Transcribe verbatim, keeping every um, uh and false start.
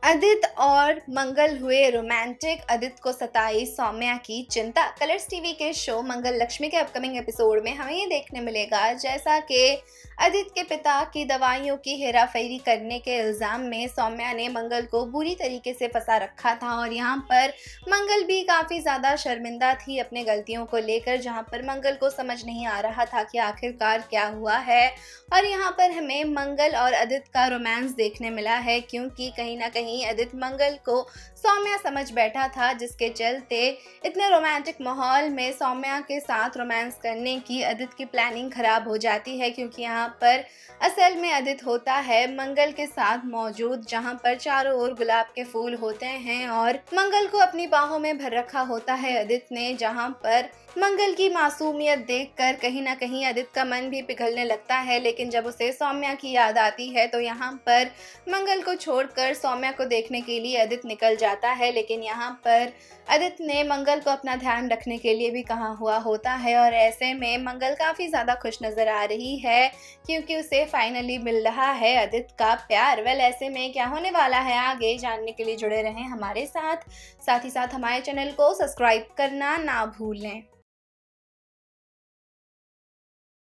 अदित और मंगल हुए रोमांटिक, अदित को सताई सौम्या की चिंता। कलर्स टीवी के शो मंगल लक्ष्मी के अपकमिंग एपिसोड में हमें ये देखने मिलेगा जैसा कि अदित के पिता की दवाइयों की हेराफेरी करने के इल्ज़ाम में सौम्या ने मंगल को बुरी तरीके से फंसा रखा था और यहाँ पर मंगल भी काफ़ी ज़्यादा शर्मिंदा थी अपने गलतियों को लेकर, जहाँ पर मंगल को समझ नहीं आ रहा था कि आखिरकार क्या हुआ है। और यहाँ पर हमें मंगल और अदित का रोमांस देखने मिला है, क्योंकि कहीं ना कहीं अदित मंगल को सौम्या समझ बैठा था, जिसके चलते इतने रोमांटिक माहौल में सौम्या के साथ रोमांस करने की अदित की प्लानिंग खराब हो जाती है। क्योंकि यहाँ पर असल में अदित होता है मंगल के साथ मौजूद, जहाँ पर चारों ओर गुलाब के फूल होते हैं और मंगल को अपनी बाहों में भर रखा होता है अदित ने, जहाँ पर मंगल की मासूमियत देखकर कहीं ना कहीं अदित का मन भी पिघलने लगता है। लेकिन जब उसे सौम्या की याद आती है तो यहाँ पर मंगल को छोड़कर सौम्या को देखने के लिए अदित निकल जाता है। लेकिन यहाँ पर अदित ने मंगल को अपना ध्यान रखने के लिए भी कहा हुआ होता है और ऐसे में मंगल काफ़ी ज़्यादा खुश नज़र आ रही है, क्योंकि उसे फाइनली मिल रहा है अदित का प्यार। वेल, ऐसे में क्या होने वाला है आगे जानने के लिए जुड़े रहें हमारे साथ। साथ ही साथ हमारे चैनल को सब्सक्राइब करना ना भूलें।